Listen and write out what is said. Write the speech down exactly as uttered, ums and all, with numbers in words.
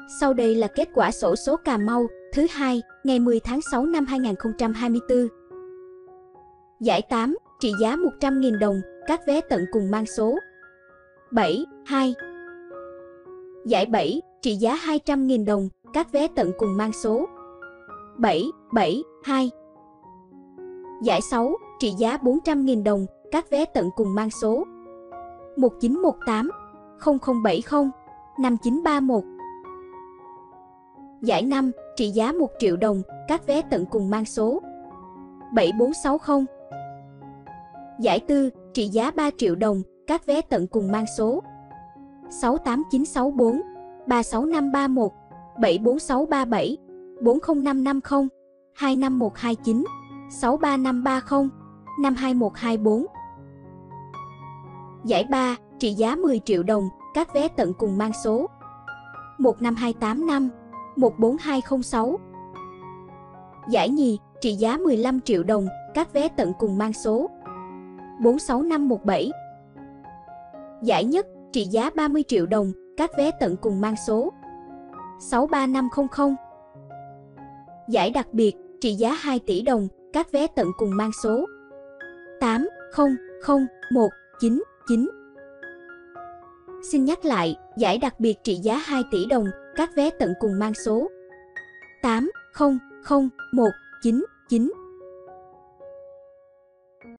Sau đây là kết quả xổ số Cà Mau thứ hai, ngày mười tháng sáu năm hai nghìn không trăm hai mươi tư. Giải tám, trị giá một trăm nghìn đồng, các vé tận cùng mang số bảy, hai. Giải bảy, trị giá hai trăm nghìn đồng, các vé tận cùng mang số bảy, bảy, hai. Giải sáu, trị giá bốn trăm nghìn đồng, các vé tận cùng mang số một chín một tám, không không bảy không, năm chín ba một. Giải năm, trị giá một triệu đồng, các vé tận cùng mang số bảy bốn sáu không. Giải tư, trị giá ba triệu đồng, các vé tận cùng mang số sáu tám chín sáu bốn, ba sáu năm ba một, bảy bốn sáu ba bảy, bốn không năm năm không, hai năm một hai chín, sáu ba năm ba không, năm hai một hai bốn. Giải ba, trị giá mười triệu đồng, các vé tận cùng mang số một năm hai tám năm, một bốn hai không sáu. Giải nhì, trị giá mười lăm triệu đồng, các vé tận cùng mang số bốn sáu năm một bảy. Giải nhất, trị giá ba mươi triệu đồng, các vé tận cùng mang số sáu ba năm không không. Giải đặc biệt, trị giá hai tỷ đồng, các vé tận cùng mang số tám không không một chín chín. Xin nhắc lại, giải đặc biệt trị giá hai tỷ đồng, các vé tận cùng mang số tám không không một chín chín.